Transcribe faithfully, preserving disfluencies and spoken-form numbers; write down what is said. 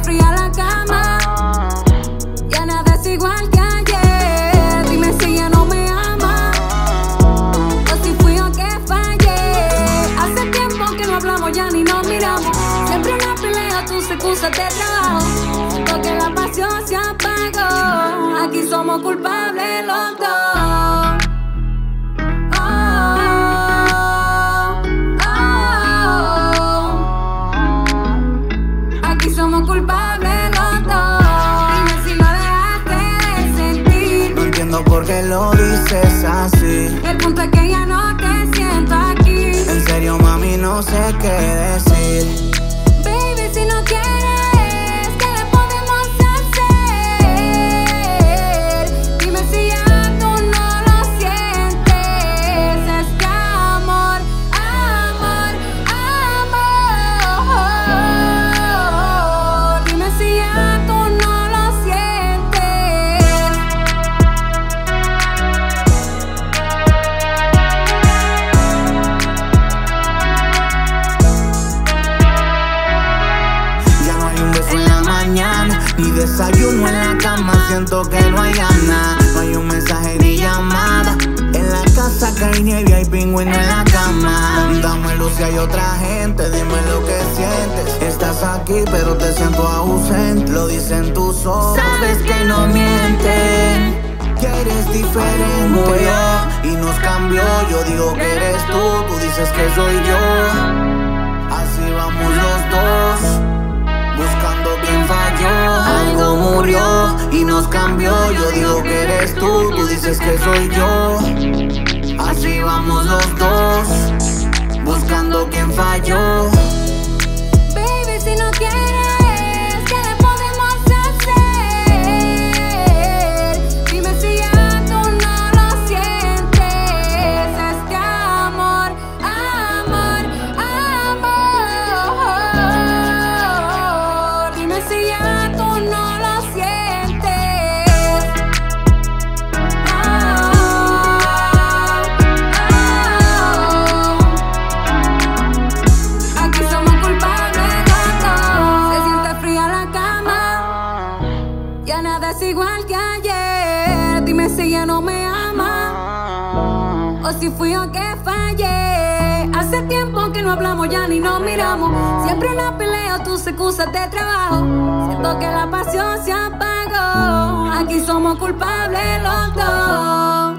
fría la cama, ya nada es igual que ayer. Dime si ya no me ama, o si fui yo que fallé. Hace tiempo que no hablamos, ya ni nos miramos. Siempre una pelea, tus excusas de trabajo. Siento que la pasión se apagó. Aquí somos culpables los dos. Somos culpables los dos. Dime si lo dejaste de sentir. No entiendo por qué lo dices así. El punto es que ya no te siento aquí. En serio, mami, no sé qué decir. Baby, si no quieres, ¿qué le podemos hacer? Dime si ya tú no lo sientes. Es que amor, amor, amor. Dime si ya tú no lo sientes. Ya no hay un beso en la mañana, ni desayuno en la cama. Siento que no hay ganas, no hay un mensaje ni llamada. En la casa cae nieve y hay pingüino en la cama. Dame luz si hay otra gente, dime lo que sientes. Estás aquí pero te siento ausente, lo dicen tus ojos. Sabes que no mienten, que eres diferente. Murió y nos cambió, yo digo que eres tú, tú dices que soy yo. Así vamos los dos, buscando quién falló. Algo murió y nos cambió, yo digo que eres tú, tú dices que soy yo. Así vamos los dos, buscando quién falló. Baby, si no quieres, ¿qué le podemos hacer? Dime si ya tú no lo sientes. Es que amor, amor, amor. Dime si ya tú no lo sientes. Oh, oh. Aquí somos culpables los dos. Se siente fría la cama, ya nada es igual que ayer. Dime si ya no me ama, o si fui yo que fallé. Hace tiempo que no hablamos, ya ni nos miramos. Siempre una pelea, tus excusas de trabajo. Siento que la pasión se apagó. Aquí somos culpables los dos.